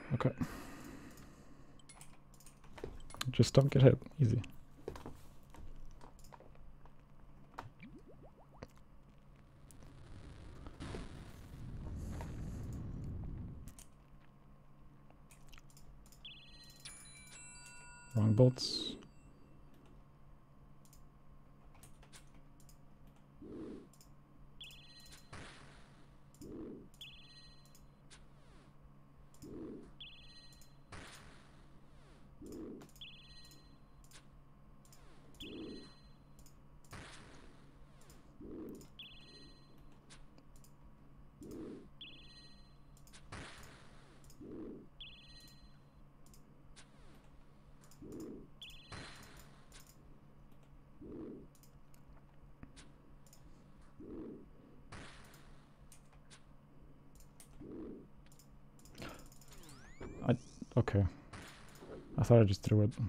Okay. Just don't get hit. Easy. Wrong bolts. Okay. I thought I just threw it.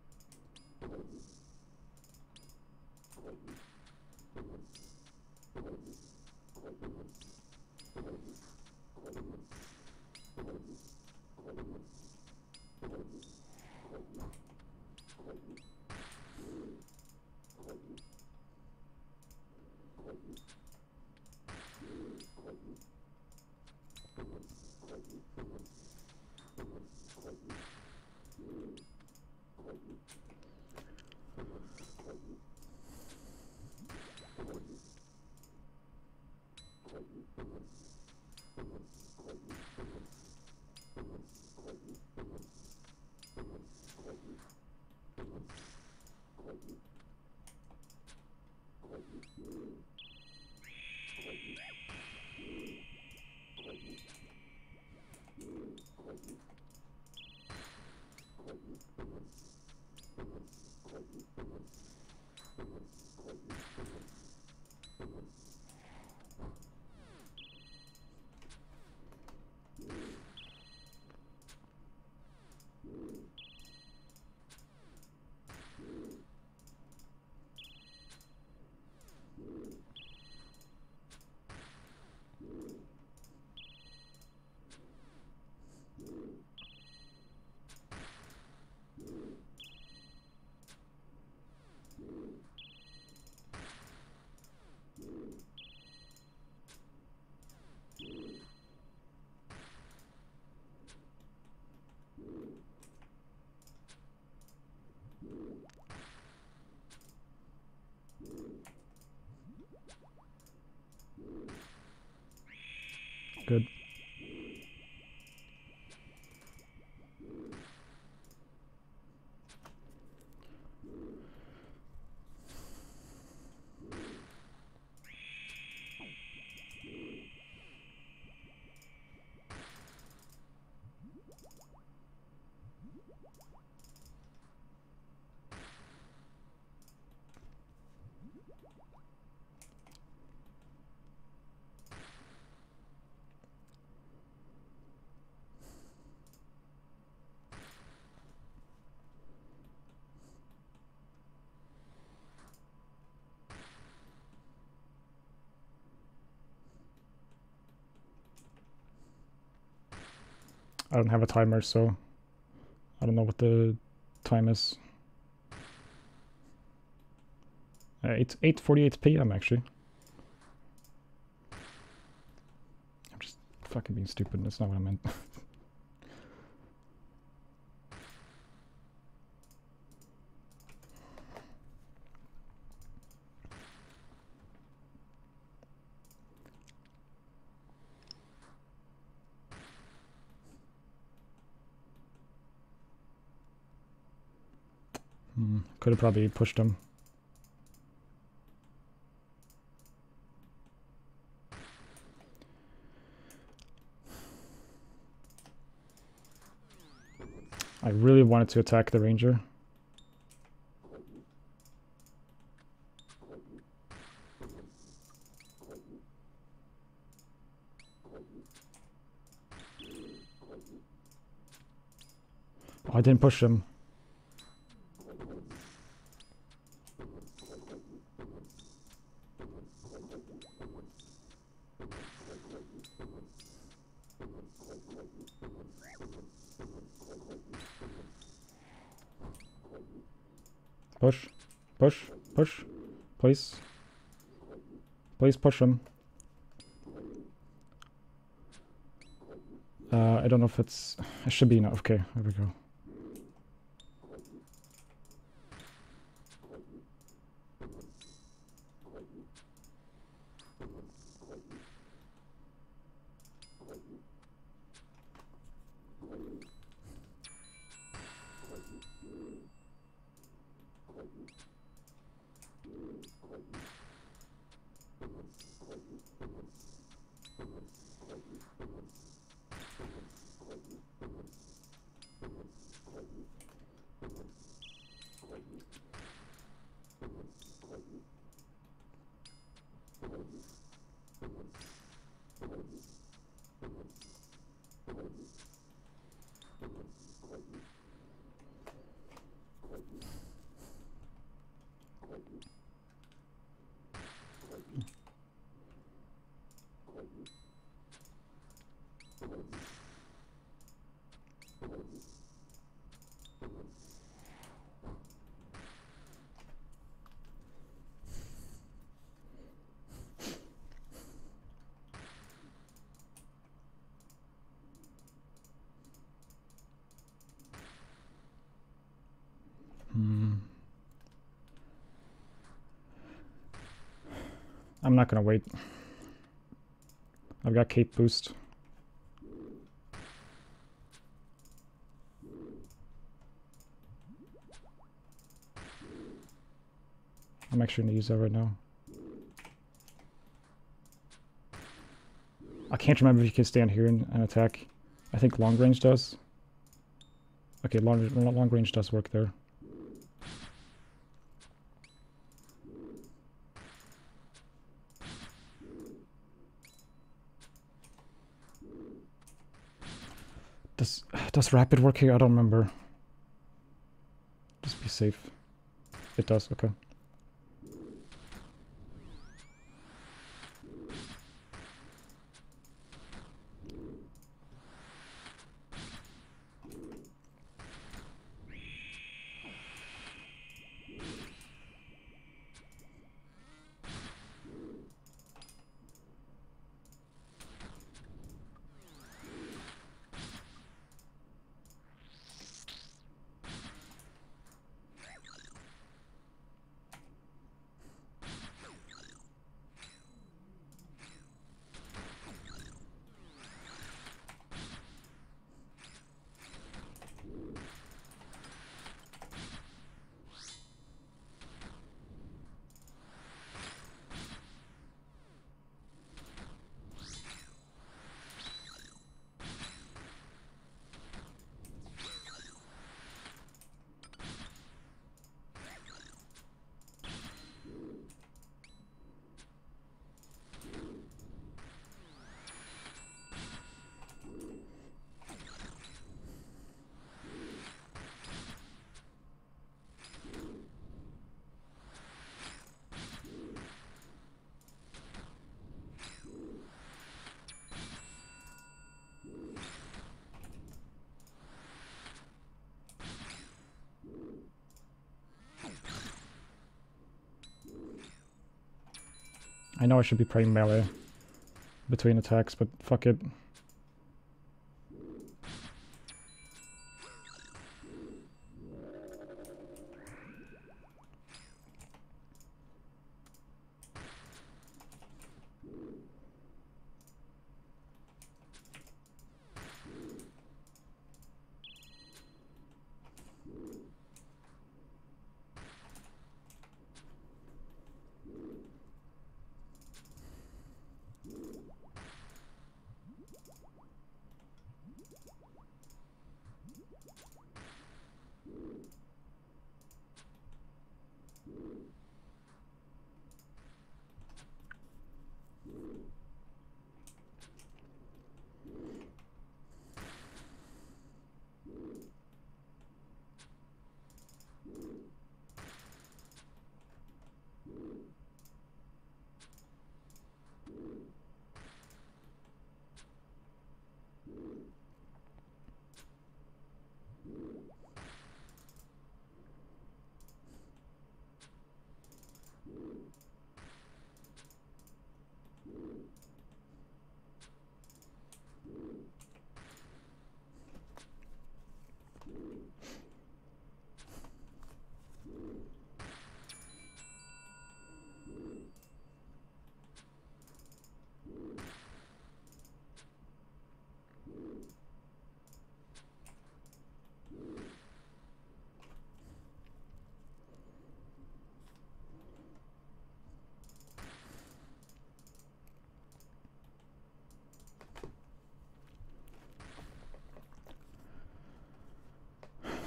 Good. I don't have a timer, so I don't know what the time is. It's 8:48 p.m. actually. I'm just fucking being stupid. That's not what I meant. Could have probably pushed him. I really wanted to attack the ranger. Oh, I didn't push him. Push. Push. Push. Please. Please push him. I don't know if it's... It should be enough. Okay, there we go. I'm not gonna wait. I've got cape boost. I'm actually gonna use that right now. I can't remember if you can stand here and attack. I think long range does. Okay, long range does work there. Does rapid work here? I don't remember. Just be safe. It does, okay. I know I should be playing melee between attacks, but fuck it.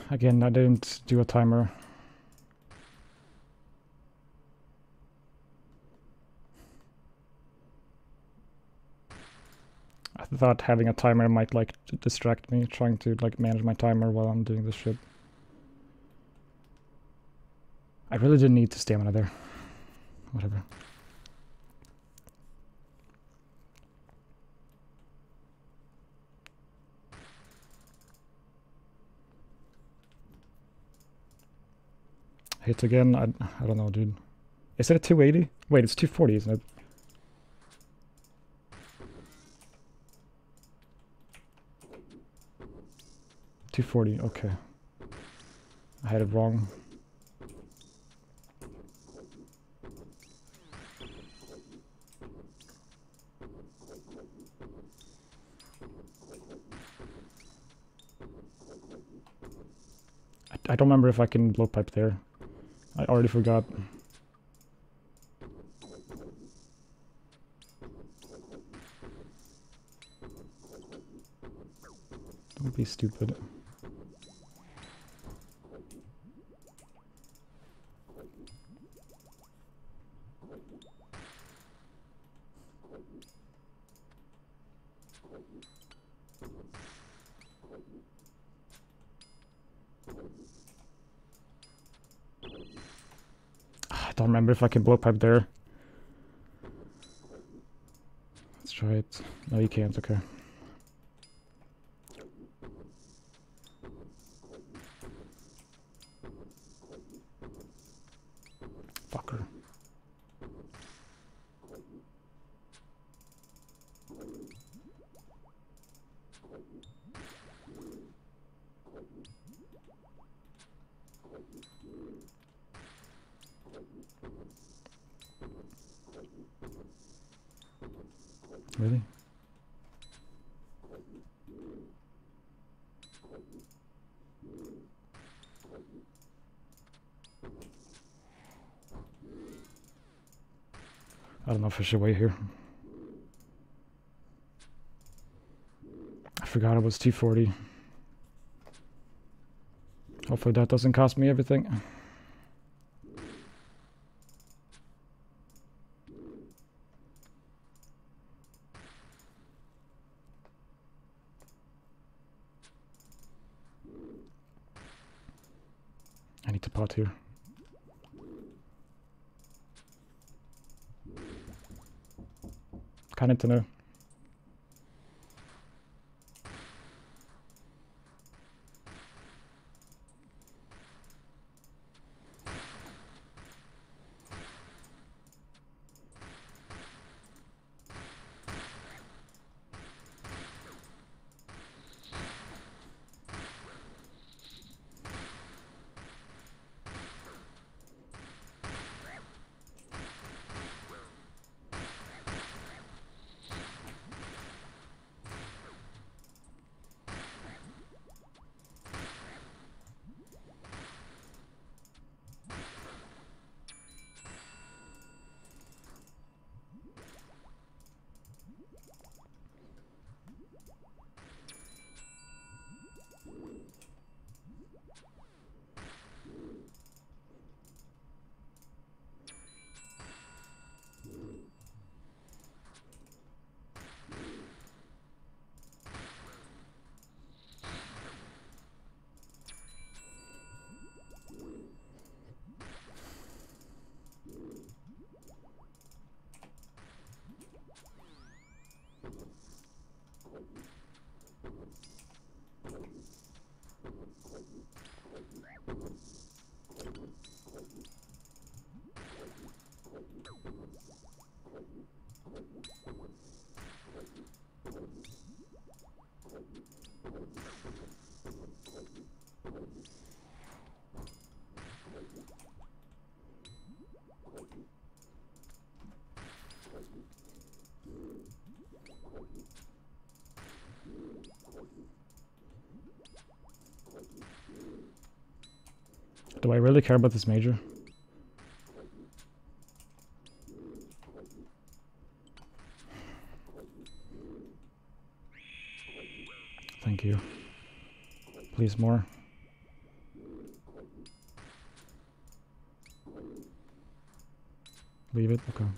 Again, I didn't do a timer. I thought having a timer might like distract me, trying to like manage my timer while I'm doing this shit. I really didn't need to stamina there. Whatever. Hit again? I don't know, dude. Is it a 280? Wait, it's 240, isn't it? $240, okay. I had it wrong. I don't remember if I can blow pipe there. I already forgot. Don't be stupid. I don't remember if I can blow pipe there. Let's try it. No, you can't, okay. Fucker. Really? I don't know if I should wait here. I forgot it was 240. Hopefully that doesn't cost me everything. I need to pot here. Kind of to know. Do I really care about this major? Thank you. Please more. Leave it. Okay.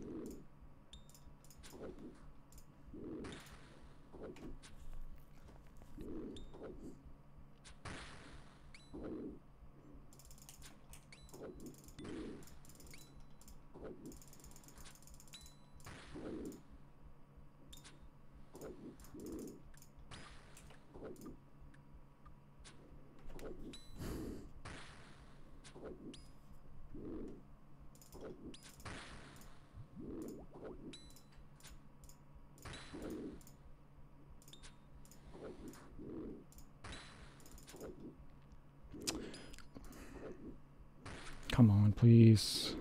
Come on, please.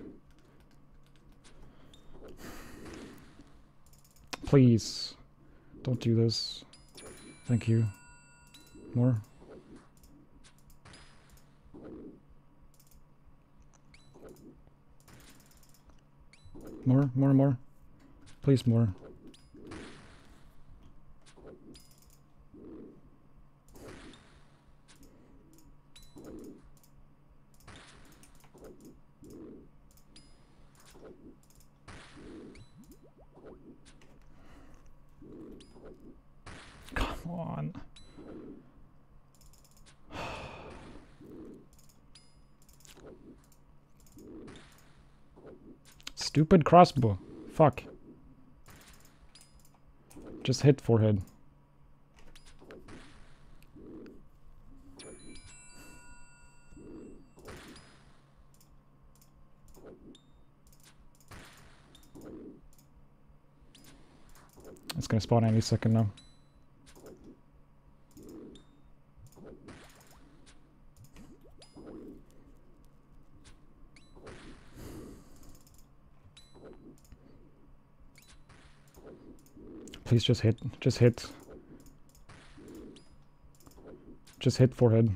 Please. Don't do this. Thank you. More. More. Please, more. Come on. Stupid crossbow. Fuck. Just hit forehead. It's gonna spawn any second now. Please just hit. Just hit. Just hit forehead.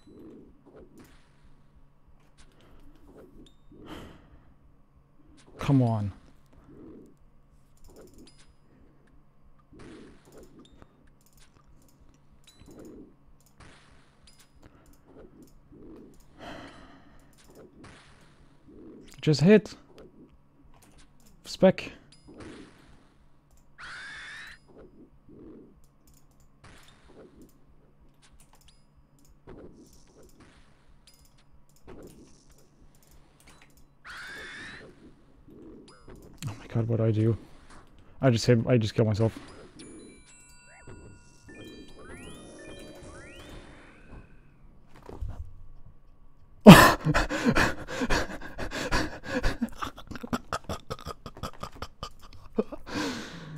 Come on. Just hit. Spec. Oh my god, what do I do? I just killed myself.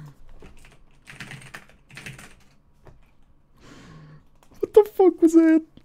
What the fuck was that?